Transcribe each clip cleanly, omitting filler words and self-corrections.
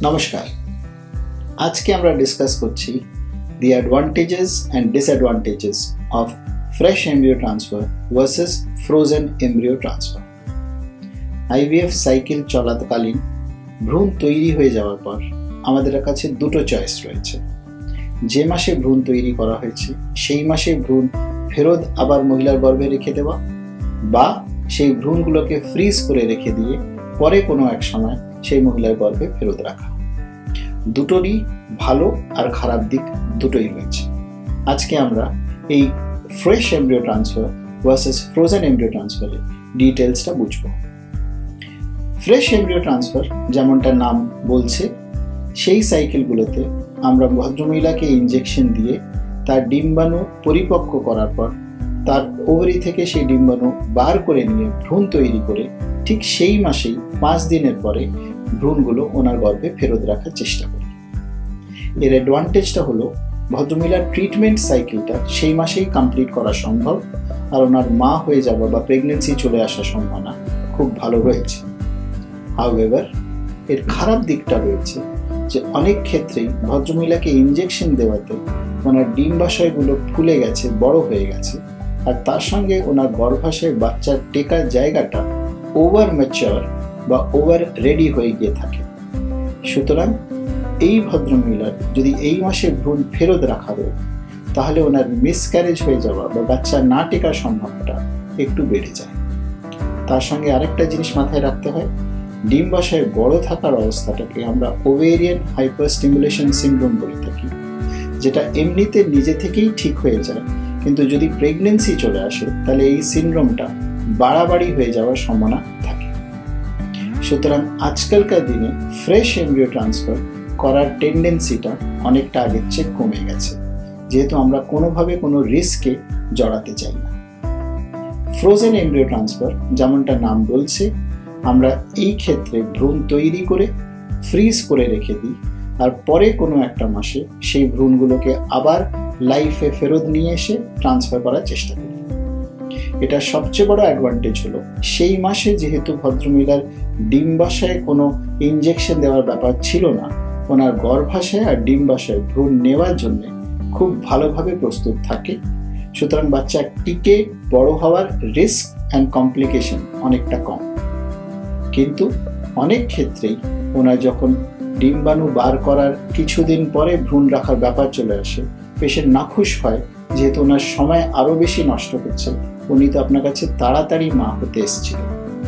নমস্কার, আজকে আমরা ডিসকাস করছি the advantages and disadvantages of fresh embryo transfer versus frozen embryo transfer. IVF cycle চলাকালীন ভ্রূণ তৈরি হয়ে যাওয়ার পর আমাদের কাছে দুটো চয়েস রয়েছে। যে মাসে ভ্রূণ তৈরি করা হয়েছে সেই মাসে ভ্রূণ ফেরত আবার মহিলার গর্ভে রেখে দেওয়া, বা সেই ভ্রূণগুলোকে ফ্রিজ করে রেখে দিয়ে পরে কোনো এক সময় সেই মহিলার গর্ভে ফেরত রাখা। দুটোরই ভালো আর খারাপ দিক দুটোই রয়েছে। আজকে আমরা এই fresh embryo transfer versus frozen embryo ট্রান্সফারের ডিটেলসটা বুঝবো। ফ্রেশ এমব্রিও ট্রান্সফার যেমনটা নাম বলছে, সেই সাইকেলগুলোতে আমরা ভদ্রমহিলাকে ইনজেকশন দিয়ে তার ডিম্বাণু পরিপক্ক করার পর তার ওভারি থেকে সেই ডিম্বাণু বার করে নিয়ে ভ্রূণ তৈরি করে ঠিক সেই মাসেই 5 দিনের পরে ভ্রূণগুলো ওনার গর্ভে ফেরত রাখার চেষ্টা করি। এর অ্যাডভান্টেজটা হলো ভদ্রমহিলার ট্রিটমেন্ট সাইকেলটা সেই মাসেই কমপ্লিট করা সম্ভব, আর ওনার মা হয়ে যাওয়া বা প্রেগনেন্সি চলে আসার সম্ভাবনা খুব ভালো রয়েছে। হাউএভার, এর খারাপ দিকটা রয়েছে যে অনেক ক্ষেত্রেই ভদ্রমহিলাকে ইনজেকশন দেওয়াতে ওনার ডিম্বাশয়গুলো ফুলে গেছে, বড় হয়ে গেছে, আর তার সঙ্গে ওনার গর্ভাশয়ে বাচ্চার টেকার জায়গাটা ওভার ম্যাচিওর বা ওভার রেডি হয়ে গিয়ে থাকে। সুতরাং এই ভদ্রমহিলার যদি এই মাসে ভ্রূণ ফেরত রাখা হয় তাহলে ওনার মিসক্যারেজ হয়ে যাওয়া বা বাচ্চা না টেকার সম্ভাবনাটা একটু বেড়ে যায়। তার সঙ্গে আরেকটা জিনিস মাথায় রাখতে হয়, ডিম্বাশয়ে বড় থাকার অবস্থাটাকে আমরা ওভেরিয়ান হাইপারস্টিমুলেশন সিনড্রোম বলে থাকি, যেটা এমনিতে নিজে থেকেই ঠিক হয়ে যায়, কিন্তু যদি প্রেগনেন্সি চলে আসে তাহলে এই সিনড্রোমটা বাড়াবাড়ি হয়ে যাওয়ার সম্ভাবনা থাকে। সুতরাং আজকালকার দিনে ফ্রেশ এমব্রিও ট্রান্সফার করার টেন্ডেন্সিটা অনেকটা আগের চেয়ে কমে গেছে, যেহেতু আমরা কোনোভাবে কোনো রিস্কে জড়াতে চাই না। ফ্রোজেন এমব্রিও ট্রান্সফার যেমনটা নাম বলছে, আমরা এই ক্ষেত্রে ভ্রূণ তৈরি করে ফ্রিজ করে রেখে দিই, আর পরে কোনো একটা মাসে সেই ভ্রূণগুলোকে আবার লাইফে ফেরত নিয়ে এসে ট্রান্সফার করার চেষ্টা করি। এটা সবচেয়ে বড় অ্যাডভান্টেজ হলো সেই মাসে যেহেতু ভদ্রমহিলার ডিম্বাশয়ে কোনো ইনজেকশন দেওয়ার ব্যাপার ছিল না, ওনার গর্ভাশয় আর ডিম্বাশয়ে ভ্রূণ নেওয়ার জন্য খুব ভালোভাবে প্রস্তুত থাকে। সুতরাং বাচ্চা টিকে বড় হওয়ার রিস্ক অ্যান্ড কমপ্লিকেশন অনেকটা কম। কিন্তু অনেক ক্ষেত্রেই ওনার যখন ডিম্বাণু বার করার কিছুদিন পরে ভ্রূণ রাখার ব্যাপার চলে আসে, পেশেন্ট নাখুশ হয়, যেহেতু ওনার সময় আরও বেশি নষ্ট হচ্ছে, উনি তো আপনার কাছে তাড়াতাড়ি মা হতে এসেছিলেন।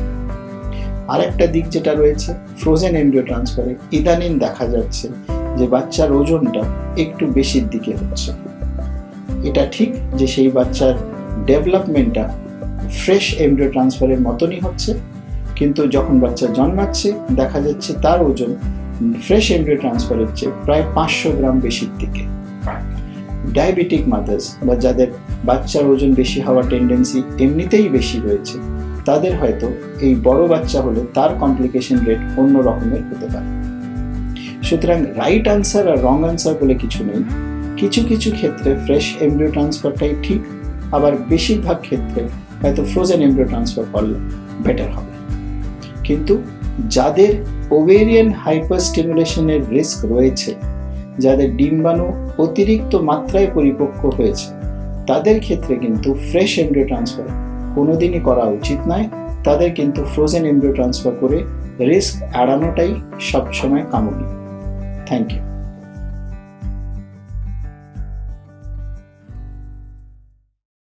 আরেকটা দিক যেটা রয়েছে ফ্রোজেন এমব্রিও ট্রান্সফারে, ইদানিং দেখা যাচ্ছে যে বাচ্চার ওজনটা একটু বেশির দিকে হচ্ছে। এটা ঠিক যে সেই বাচ্চার ডেভেলপমেন্টটা ফ্রেশ এমব্রিও ট্রান্সফারের মতনই হচ্ছে, কিন্তু যখন বাচ্চা জন্মাচ্ছে দেখা যাচ্ছে তার ওজন ফ্রেশ এমব্রিও ট্রান্সফারের চেয়ে প্রায় 500 গ্রাম বেশির দিকে। ডায়াবেটিক মাদার্স বা যাদের বাচ্চার ওজন বেশি হওয়ার টেন্ডেন্সি এমনিতেই বেশি রয়েছে, তাদের হয়তো এই বড় বাচ্চা হলে তার কমপ্লিকেশন রেট অন্য রকমের হতে পারে। সুতরাং রাইট আনসার আর রং আনসার বলে কিছু নেই। কিছু কিছু ক্ষেত্রে ফ্রেশ এমব্রিও ট্রান্সফারটাই ঠিক, আবার বেশিরভাগ ক্ষেত্রে হয়তো ফ্রোজেন এমব্রিও ট্রান্সফার করলে বেটার হবে। কিন্তু যাদের ওভেরিয়ান হাইপারস্টিমুলেশনের রিস্ক রয়েছে, যাদের ডিম্বাণু অতিরিক্ত মাত্রায় পরিপক্ক হয়েছে, তাদের ক্ষেত্রে কিন্তু ফ্রেশ এমব্রিও ট্রান্সফার কোনোদিনই করা উচিত নয়। তাদের কিন্তু ফ্রোজেন এমব্রিও ট্রান্সফার করে রিস্ক এড়ানোটাই সবসময় কামনা। Thank you.